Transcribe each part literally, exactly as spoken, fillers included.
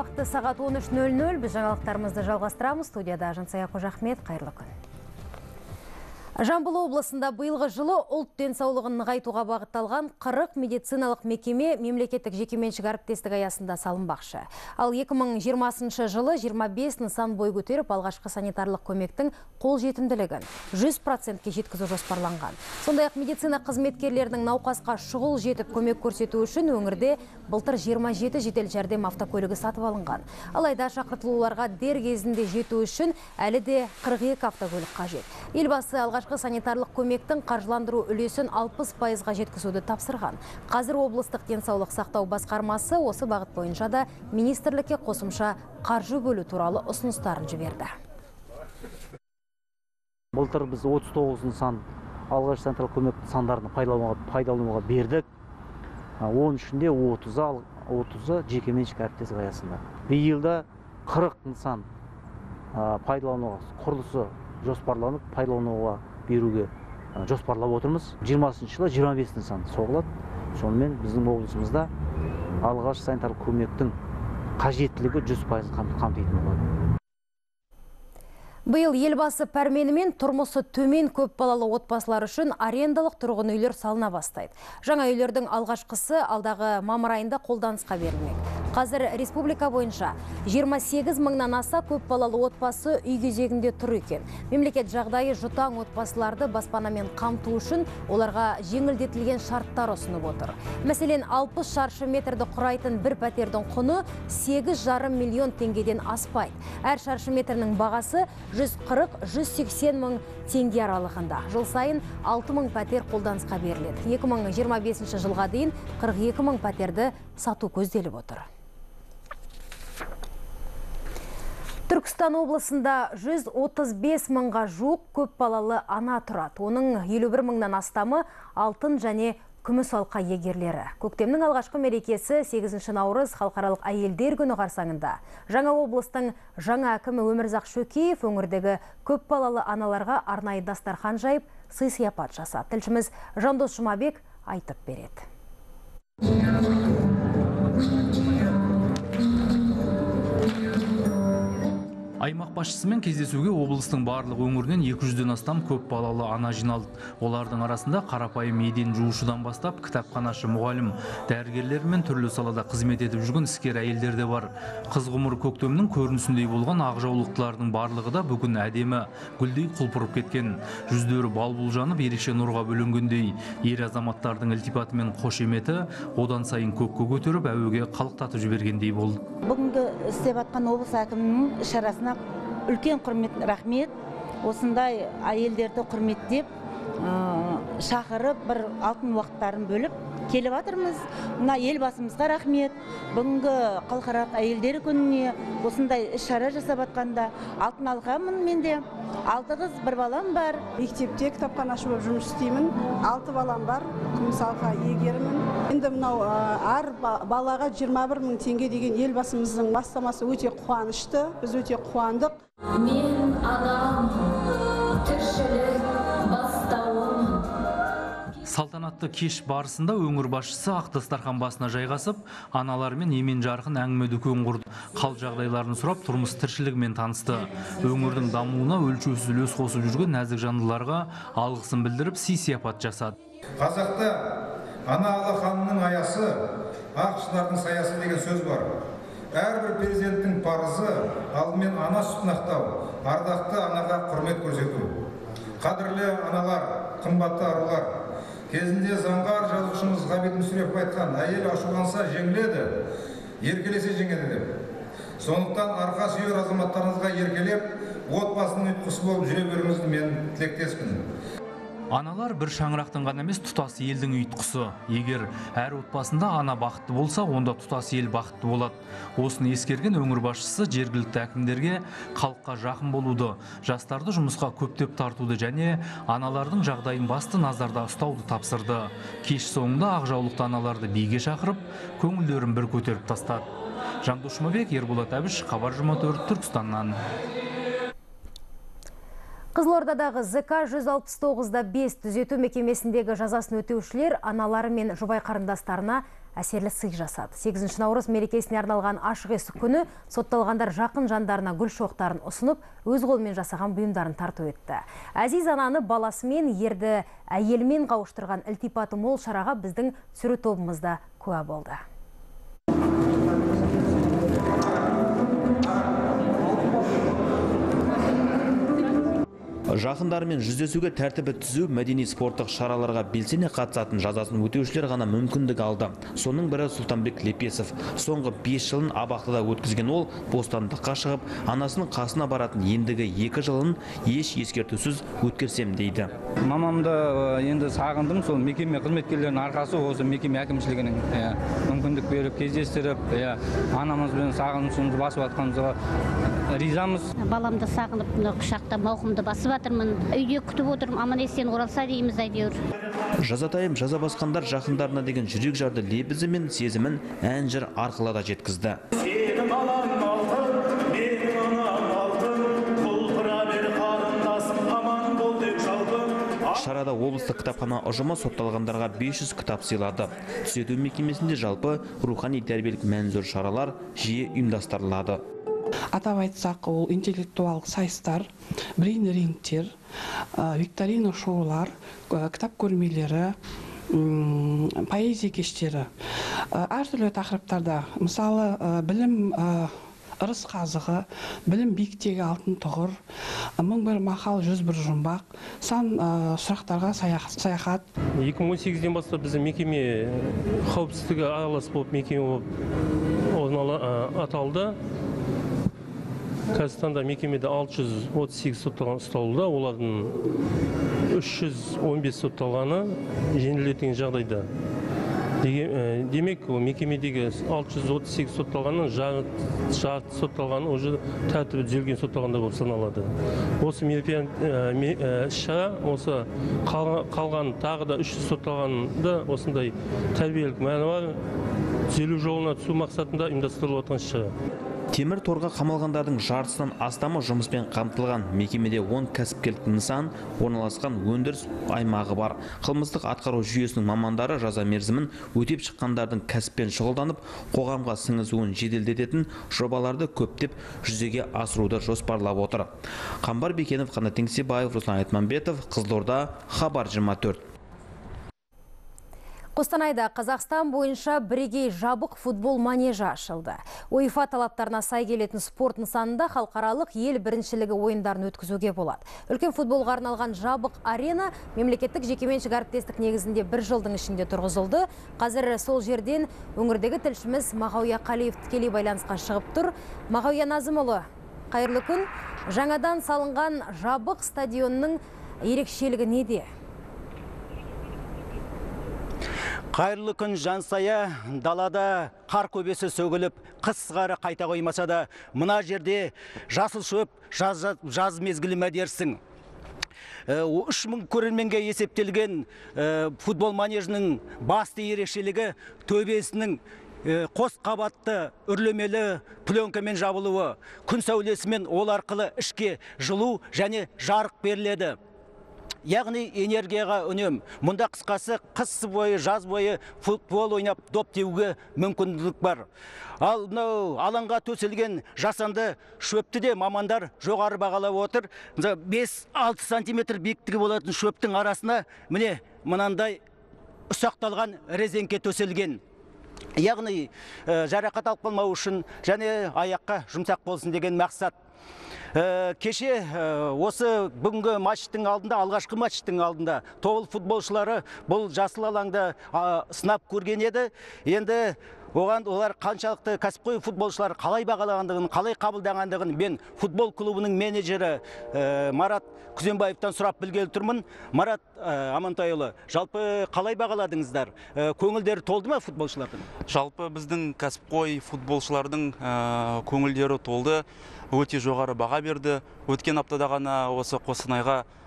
уақыты сағат он үш нөл нөл. Біз жаңалықтарымызды жалғастырамыз. Студияда Жансая Қожахмет, қайырлы күн. Жамбыл облысында биылғы жылы ұлт денсаулығын нығайтуға бағытталған қырық медициналық мекеме мемлекеттік жекеменшік әріптестік аясында салынбақшы. Ал екі мың жиырмасыншы жылы жиырма бес нысан бой көтеріп, алғашқы санитарлық көмектің қолжетімділігін жүз процентке жеткізу жоспарланған. Сондай-ақ медицина қызметкерлерінің науқасқа шұғыл жетіп көмек көрсету үшін өңірде былтыр жиырма жеті жедел жәрдем автокөлігі сатып алынған. Алайда шақыртылуларға дер кезінде жету үшін әлі де қырық екі автокөлік қажет. Елбасы алғашқы санитарлық көмектің қаржыландыру үлесін алпыс пайызға жеткізуді тапсырған. Қазір облыстық денсаулық сақтау басқармасы осы бағыт бойынша да министрлікке қосымша қаржы бөлу туралы ұсыныстарын жіберді. Былтыр біз отыз тоғыз нысан алғашқы санитарлық көмек нысандарын пайдалануға бердік. он үшінде отызы жекеменшік әріптестік аясында. Биылда қырық нысан пайдалануға құрылысы жоспарланып, пайдалануға беруге жоспарлап отырмыз. жиырмасыншы жылы жиырма бес нысан соғылады. Сонымен біздің облысымызда алғашқы санитарлық көмектің қажеттілігі жүз пайыз қамтитын болады. Биыл елбасы пәрменімен тұрмысы төмен көп балалы отбасылар үшін арендалық тұрғын үйлер салына бастайды. Жаңа үйлердің алғашқысы алдағы мамыр айында қолданысқа берілмек. Қазір республика бойынша жиырма сегіз мыңнан аса көп балалы отбасы үй кезегінде тұр екен. Мемлекет жағдайы жұтаң отбасыларды баспанамен қамту үшін оларға жеңілдетілген шарттар ұсынып отыр. Мәселен, алпыс шаршы метрді құрайтын бір пәтердің құны сегіз жарым миллион теңгеден аспайды. Әр шаршы метрінің бағасы жүз қырық — жүз сексен мың теңге аралығында. Жыл сайын алты мың пәтер қолданысқа беріледі. екі мың жиырма бесінші жылға дейін қырық екі мың пәтерді сату көзделіп отыр. Түркістан облысында жүз отыз бес мыңға жуық көп балалы ана тұрады. Оның елу бір мыңнан астамы алтын және күміс алқа егерлері. Көктемнің алғашқы мерекесі сегізінші наурыз халықаралық әйелдер күні қарсаңында. Жаңа облыстың жаңа әкімі Өмірзақ Шөкеев өңірдегі көп балалы аналарға арнайы дастархан жайып, сый сияпат жасады. Тілшіміз Жандос Жұмабек айтып береді. Аймақ басшысымен кездесуге облыстың барлық өңірінен екі жүзден астам көп балалы ана жиналды. Олардың арасында қарапайым еден жуушыдан бастап кітапханашы, мұғалім, дәрігерлер мен түрлі салада қызмет етіп жүрген іскер әйелдер де бар. Қыз ғұмыр көктемнің көрінісіндей болған ақжаулықтылардың барлығы да бүгін әдемі, гүлдей құлпырып кеткен. Жүздері бал-бұл жанып, ерекше нұрға бөленгендей. Ер азаматтардың ілтипаты мен қошеметі одан сайын көкке көтеріп, әуеге қалықтатып жібергендей болды. Бүгінгі істеп атқан облыс әкімінің шарасына үлкен құрмет, рахмет. Осындай әйелдерді құрметтеп, шақырып, бір алтын уақыттарын бөліп келіп жатырмыз. Мына елбасымызға рахмет. Бүгінгі халықаралық әйелдер күніне осындай іс-шара жасап атқанда алтын алқамын менде. Алты қыз, бір балам бар. Мектепте кітапханашы болып жұмыс істеймін. Алты балам бар. Күміс алқа егерімін. Енді мынау әр балаға жиырма бір мың теңге деген елбасымыздың бастамасы өте қуанышты. Біз өте қуандық. Мен адам, тіршілік бастауым. Салтанатты кеш барысында өңір басшысы ақ дастархан басына жайғасып, аналармен емен жарқын әңгіме дүкен құрды. Қал жағдайларын сұрап, тұрмыс тіршілігімен танысты. Өңірдің дамуына өлшеусіз үлес қосып жүрген нәзік жандыларға алғысын білдіріп, сый сияпат жасады. Қазақта ана алақанының аясы, ақшылардың саясы деген сөз бар. Әрбір перзенттің парызы алдымен ана сүтін ақтау, ардақты анаға құрмет көрсету. Қадірлі аналар, қымбатты арулар, кезінде заңғар жазушымыз Ғабит Мүсірепов айтқан, әйел ашуланса жеңіледі, еркелесе жеңеді деп. Сондықтан арқа сүйер азаматтарыңызға еркелеп, отбасының ұйытқысы болып жүре беруіңізді мен тілектеспін. Аналар бір шаңырақтың ғана емес, тұтас елдің ұйытқысы. Егер әр отбасында ана бақытты болса, онда тұтас ел бақытты болады. Осыны ескерген өңір басшысы жергілікті әкімдерге халыққа жақын болуды, жастарды жұмысқа көптеп тартуды және аналардың жағдайын басты назарда ұстауды тапсырды. Кеш соңында ақжаулықты аналарды биге шақырып, көңілдерін бір көтеріп тастады. Жандос Жұмабек, Ерболат Әбіш, Хабар жиырма төрт, Түркістаннан. Қызылордадағы зэ ка жүз алпыс тоғыз да бес түзету мекемесіндегі жазасын өтеушілер аналары мен жұбай қарындастарына әсерлі сый жасады. сегізінші наурыз мерекесіне арналған ашық есік күні сотталғандар жақын жандарына гүл шоқтарын ұсынып, өз қолымен жасаған бұйымдарын тарту етті. Әзиз ананы баласымен, ерді әйелмен қауыштырған ілтипаты мол шараға біздің түсіру тобымызда куә болды. Жақындарымен жүздесуге тәртібі түзу, мәдени спорттық шараларға белсене қатысатын жазасын өтеушілер ғана мүмкіндік алды. Соның бірі Сұлтанбек Лепесов. Соңғы бес жылын абақтыда өткізген ол бостандыққа шығып, анасының қасына баратын ендігі екі жылын еш ескертусіз өткерсем дейді. Мамамды енді сағындым, сол мекеме қызметкерлерінің арқасы осы мекеме әкімшілігінің мүмкіндік беріп, кездестіріп, анамызбен сағынышымызды басып атқанымызға ризамыз. Баламды сағынып, құшақта мауқымды басып атырмын. Үйде күтіп отырмын, аман есен оралса дейміз әйтеуір. Жазатайым жаза басқандар жақындарына деген жүрек жарды лебізі мен сезімін ән жыр арқылы да жеткізді. Шарада облыстық кітапхана ұжымы сотталғандарға бес жүз кітап сыйлады. Түзету мекемесінде жалпы рухани тәрбиелік мән зор шаралар жиі ұйымдастырылады. Атап айтсақ, ол интеллектуалдық сайыстар, брейн рингтер, викторина шоулар, кітап көрмелері, поэзия кештері. Әртүрлі тақырыптарда, мысалы, білім ырыс қазығы, білім биіктегі алтын тұғыр, мың бір мақал, жүз бір жұмбақ, сан сұрақтарға саяхат. екі мың он сегізден бастап біздің мекеме қауіпсіздігі айлас болып мекеме болып аталды. Қазақстанда мекемеде алты жүз отыз сегіз сотталған ұсталуда, олардың үш жүз он бес сотталғаны жеңілдетілген жағдайда. Демек, мекемедегі алты жүз отыз сегіз сотталғанның жарты сотталғаны уже тәртібі түзелген сотталғанда болып саналады. Осы шара, осы қалған тағы да үш жүз сотталғанында осындай тәрбиелік мәні бар, түзелу жолына түсу мақсатында ұйымдастырылып отырған шара. Темір торға қамалғандардың жартысынан астамы жұмыспен қамтылған. Мекемеде он кәсіпкерлік нысан орналасқан өндіріс аймағы бар. Қылмыстық атқару жүйесінің мамандары жаза мерзімін өтеп шыққандардың кәсіппен шұғылданып, қоғамға сіңісуін жеделдететін жобаларды көптеп жүзеге асыруды жоспарлап отыр. Қамбар Бекенов, Қанат Теңсебаев, Руслан Айтманбетов, Қызылорда, Хабар жиырма төрт. Қостанайда Қазақстан бойынша бірегей жабық футбол манежі ашылды. УЕФА талаптарына сай келетін спорт нысанында халықаралық ел біріншілігі ойындарын өткізуге болады. Үлкен футболға арналған жабық арена мемлекеттік жекеменшік әріптестік негізінде бір жылдың ішінде тұрғызылды. Қазір сол жерден өңірдегі тілшіміз Мағауия Қалиев тікелей байланысқа шығып тұр. Мағауия Назымұлы, қайырлы күн. Жаңадан салынған жабық стадионның ерекшелігі неде? Қайырлы күн, Жансая. Далада қар көбесі сөгіліп, қыс сығары қайта қоймаса да, мына жерде жасыл шөп жаз мезгілі мәдерсің. үш мың көрерменге есептелген футбол манежінің басты ерекшелігі төбесінің қос қабатты үрлемелі пленкамен жабылуы. Күн сәулесімен ол арқылы ішке жылу және жарық беріледі. Яғни энергияға үнем. Мұнда қысқасы қыс бойы, жаз бойы футбол ойнап доп теуге мүмкіндік бар. Ал алаңға төселген жасанды шөпті де мамандар жоғары бағалап отыр. бес алты сантиметр биіктігі болатын шөптің арасына міне мынандай ұсақталған резеңке төселген. Яғни жарақат алып қалмау үшін және аяққа жұмсақ болсын деген мақсат. Кеше осы бүгінгі матчтың алдында, алғашқы матчтың алдында тобыл футболшылары бұл жасыл алаңда сынап көрген еді. Енді оған олар қаншалықты кәсіпқой футболшылар қалай бағалағандығын, қалай қабылдағандығын мен футбол клубының менеджері Марат Күзенбаевтан сұрап білгелі тұрмын. Марат Амантайұлы, жалпы қалай бағаладыңыздар? Көңілдері толды ма футболшылардың? Жалпы біздің кәсіпқой футболшылардың көңілдері толды. Өте жоғары баға берді. Өткен аптада ғана осы Қостанайға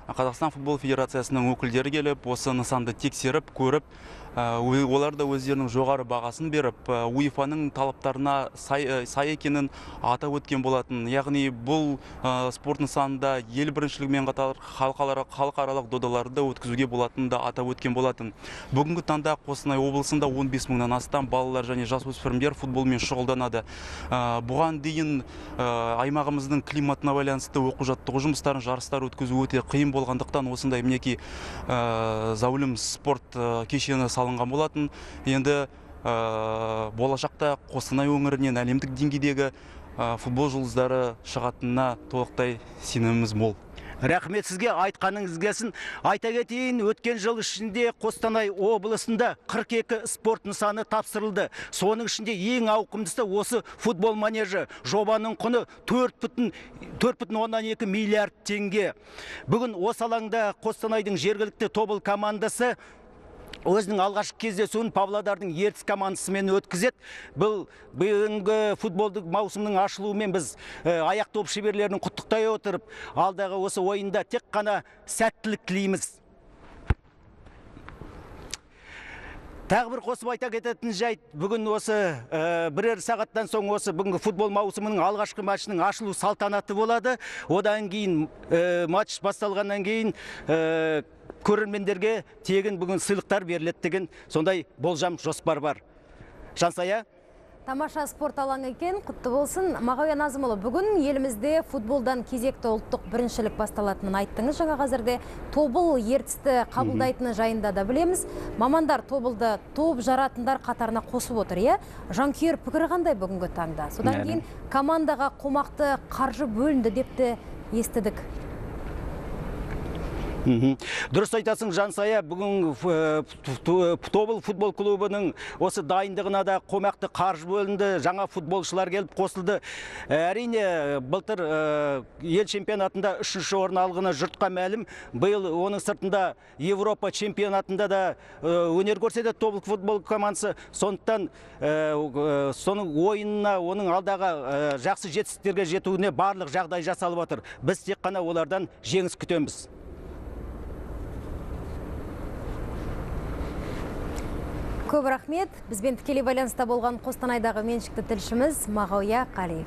Қазақстан футбол федерациясының өкілдері келіп, осы нысанды тексеріп, көріп, олар да өздерінің жоғары бағасын беріп, УЕФА-ның талаптарына сай, сай екенін атап өткен болатын. Яғни бұл спорт нысанында ел біріншілігімен қатар халықаралық додаларды өткізуге болатынын да атап өткен болатын. Бүгінгі таңда Қостанай облысында он бес мыңнан астам балалар және жасөспірімдер футболмен шұғылданады. Бұған дейін аймағымыздың климатына байланысты оқу-жаттығу жұмыстарын, жарыстар өткізу өте қиын болғандықтан осындай мінекей зәулім спорт кешені салынған болатын. Енді болашақта Қостанай өңірінен әлемдік деңгейдегі футбол жұлдыздары шығатынына толықтай сеніміміз мол. Рахмет сізге, айтқаныңыз келсін. Айта кетейін, өткен жыл ішінде Қостанай облысында қырық екі спорт нысаны тапсырылды. Соның ішінде ең ауқымдысы осы футбол манежі. Жобаның құны төрт бүтін оннан екі миллиард теңге. Бүгін осы алаңда Қостанайдың жергілікті тобыл командасы өзінің алғашқы кездесуін Павлодардың Ертіс командасымен өткізеді. Бұл бүгінгі футболдық маусымның ашылуымен біз аяқ доп шеберлерін құттықтай отырып, алдағы осы ойында тек қана сәттілік тілейміз. Тағы бір қосып айта кететін жайт, бүгін осы бірер сағаттан соң осы бүгінгі футбол маусымының алғашқы матчының ашылу салтанаты болады. Одан кейін матч басталғаннан кейін көрермендерге тегін бүгін сыйлықтар беріледі деген сондай болжам жоспар бар. Жансая? Тамаша спорт алаңы екен, құтты болсын. Мағауия Назымұлы, бүгін елімізде футболдан кезекті ұлттық біріншілік басталатынын айттыңыз. Жаңа қазірде Тобыл Ертісті қабылдайтыны жайында да білеміз. Мамандар Тобылды топ жаратындар қатарына қосып отыр, е? Жанкүйер пікірі қандай бүгінгі таңда? Содан кейін командаға қомақты қаржы бөлінді депті естідік. Дұрыс айтасың, Жансая, бүгін Тобыл футбол клубының осы дайындығына да қомақты қаржы бөлінді, жаңа футболшылар келіп қосылды. Әрине, былтыр ел чемпионатында үшінші орын алғаны жұртқа мәлім. Биыл оның сыртында Европа чемпионатында да өнер көрсетеді Тобыл футбол командасы. Сондықтан соның ойынына, оның алдағы жақсы жетістіктерге жетуіне барлық жағдай жасалып отыр. Біз тек қана олардан жеңіс күтеміз. Көп рахмет. Бізбен тікелей байланыста болған Қостанайдағы меншікті тілшіміз Мағауия Қалиев.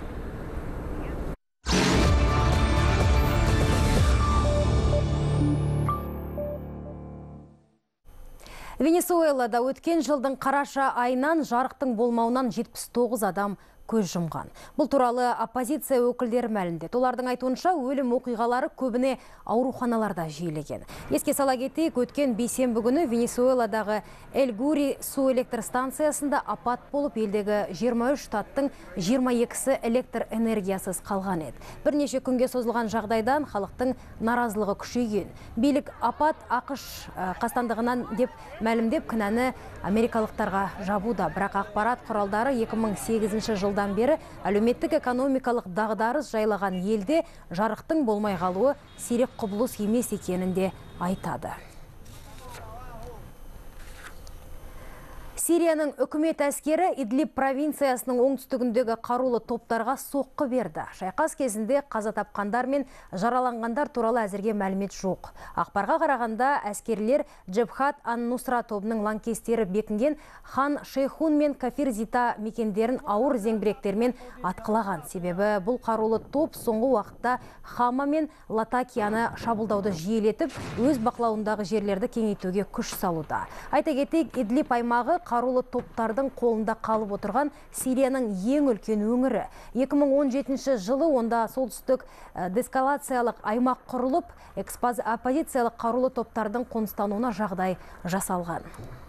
Венесуэлада өткен жылдың қараша айынан жарықтың болмауынан жетпіс тоғыз адам көз жұмған. Бұл туралы оппозиция өкілдері мәлімдеді. Олардың айтуынша өлім оқиғалары көбіне ауруханаларда жиілеген. Еске сала кетейік, өткен бейсенбі күні Венесуэладағы Эль-Гури су электр станциясында апат болып, елдегі жиырма үш штаттың жиырма екісі электр энергиясыз қалған еді. Бірнеше күнге созылған жағдайдан халықтың наразылығы күшейген. Билік апат ақш қастандығынан деп мәлімдеп кінәні америкалықтарға жабуда. Бірақ ақпарат құралдары екі мың сегізінші жылдан бері әлеуметтік экономикалық дағдарыс жайлаған елде жарықтың болмай қалуы сирек құбылыс емес екенін де айтады. Сирияның үкімет әскері Идлиб провинциясының оңтүстігіндегі қарулы топтарға соққы берді. Шайқас кезінде қаза тапқандар мен жараланғандар туралы әзірге мәлімет жоқ. Ақпарға қарағанда әскерлер Джебхат ан-Нусра тобының лаңкестері бекінген Хан Шейхун мен Кафир Зита мекендерін ауыр зеңбіректермен атқылаған. Себебі бұл қарулы топ соңғы уақытта Хама мен Латакияны шабуылдауды жиілетіп, өз бақылауындағы жерлерді кеңейтуге күш салуда. Айта кетейік, Идлиб аймағы қарулы топтардың қолында қалып отырған Сирияның ең үлкен өңірі. екі мың он жетінші жылы онда солтүстік дескалациялық аймақ құрылып, оппозициялық қарулы топтардың қоныстануына жағдай жасалған.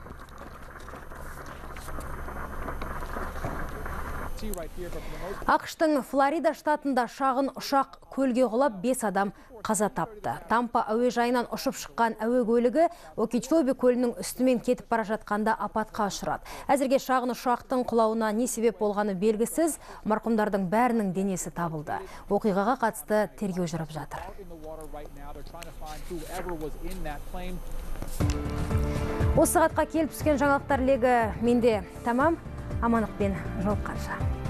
ақш-тың Флорида штатында шағын ұшақ көлге құлап бес адам қаза тапты. Тампа әуежайынан ұшып шыққан әуе көлігі Окичоби көлінің үстімен кетіп бара жатқанда апатқа ұшырады. Әзірге шағын ұшақтың құлауына не себеп болғаны белгісіз, марқұмдардың бәрінің денесі табылды. Оқиғаға қатысты тергеу жүріп жатыр. Осы сағатқа келіп түскен жаңалықтар легі менде тамам. Амандықпен жолыққанша.